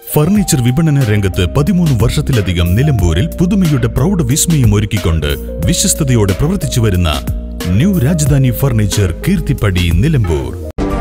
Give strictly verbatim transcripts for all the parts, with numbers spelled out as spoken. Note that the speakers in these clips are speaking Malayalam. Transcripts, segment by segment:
ഫർണിച്ചർ വിപണന രംഗത്ത് പതിമൂന്ന് വർഷത്തിലധികം നിലമ്പൂരിൽ പുതുമയുടെ പ്രൗഢ വിസ്മയം ഒരുക്കിക്കൊണ്ട് വിശ്വസ്തയോടെ പ്രവർത്തിച്ചു വരുന്ന ന്യൂ രാജധാനി ഫർണിച്ചർ കീർത്തിപ്പടി നിലമ്പൂർ.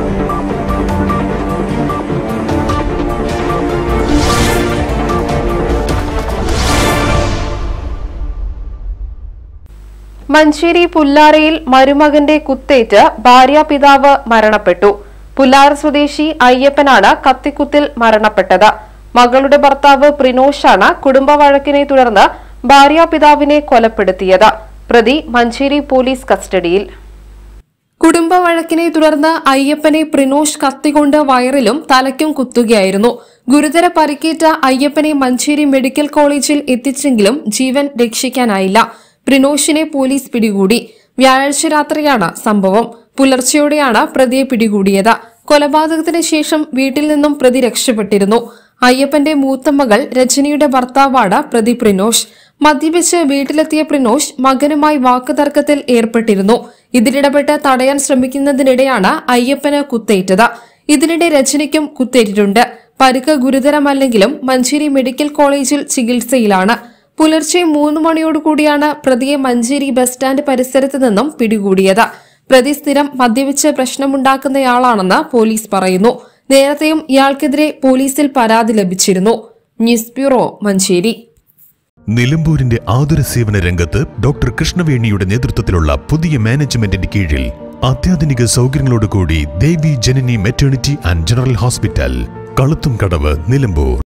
മഞ്ചേരി പുല്ലാറയിൽ മരുമകന്റെ കുത്തേറ്റ് ഭാര്യാപിതാവ് മരണപ്പെട്ടു. പുല്ലാറ സ്വദേശി അയ്യപ്പനാണ് കത്തിക്കുത്തിൽ മരണപ്പെട്ടത്. മകളുടെ ഭർത്താവ് പ്രിനോഷാണ് കുടുംബ വഴക്കിനെ തുടർന്ന് ഭാര്യാപിതാവിനെ കൊലപ്പെടുത്തിയത്. പ്രതി മഞ്ചേരി പോലീസ് കസ്റ്റഡിയിൽ. കുടുംബ വഴക്കിനെ തുടർന്ന് അയ്യപ്പനെ പ്രിനോഷ് കത്തികൊണ്ട് വയറിലും തലയ്ക്കും കുത്തുകയായിരുന്നു. ഗുരുതര പരിക്കേറ്റ അയ്യപ്പനെ മഞ്ചേരി മെഡിക്കൽ കോളേജിൽ എത്തിച്ചെങ്കിലും ജീവൻ രക്ഷിക്കാനായില്ല. പ്രിനോഷിനെ പോലീസ് പിടികൂടി. വ്യാഴാഴ്ച രാത്രിയാണ് സംഭവം. പുലർച്ചെയോടെയാണ് പ്രതിയെ പിടികൂടിയത്. കൊലപാതകത്തിന് ശേഷം വീട്ടിൽ നിന്നും പ്രതി രക്ഷപ്പെട്ടിരുന്നു. അയ്യപ്പന്റെ മൂത്ത മകൾ രജനിയുടെ ഭർത്താവാണ് പ്രതി പ്രിനോഷ്. മദ്യപിച്ച് വീട്ടിലെത്തിയ പ്രിനോഷ് മകനുമായി വാക്കുതർക്കത്തിൽ ഏർപ്പെട്ടിരുന്നു. ഇതിനിടപെട്ട് തടയാൻ ശ്രമിക്കുന്നതിനിടെയാണ് അയ്യപ്പന് കുത്തേറ്റത്. ഇതിനിടെ രജനിക്കും കുത്തേറ്റിട്ടുണ്ട്. പരിക്ക് ഗുരുതരമല്ലെങ്കിലും മഞ്ചേരി മെഡിക്കൽ കോളേജിൽ ചികിത്സയിലാണ്. പുലർച്ചെ മൂന്ന് മണിയോടുകൂടിയാണ് പ്രതിയെ മഞ്ചേരി ബസ് സ്റ്റാൻഡ് പരിസരത്ത് നിന്നും പിടികൂടിയത്. പ്രതി സ്ഥിരം മദ്യപിച്ച് പ്രശ്നമുണ്ടാക്കുന്നയാളാണെന്ന് പോലീസ് പറയുന്നു. നേരത്തെയും ഇയാൾക്കെതിരെ പോലീസിൽ പരാതി ലഭിച്ചിരുന്നു. News bureau, Manjeri. നിലമ്പൂരിന്റെ ആതുര സേവന രംഗത്ത് ഡോക്ടർ കൃഷ്ണവേണിയുടെ നേതൃത്വത്തിലുള്ള പുതിയ മാനേജ്മെന്റിന്റെ കീഴിൽ അത്യാധുനിക സൗകര്യങ്ങളോടുകൂടി Devi Janani maternity and general hospital, Kaluthumkadavu, Nilambur.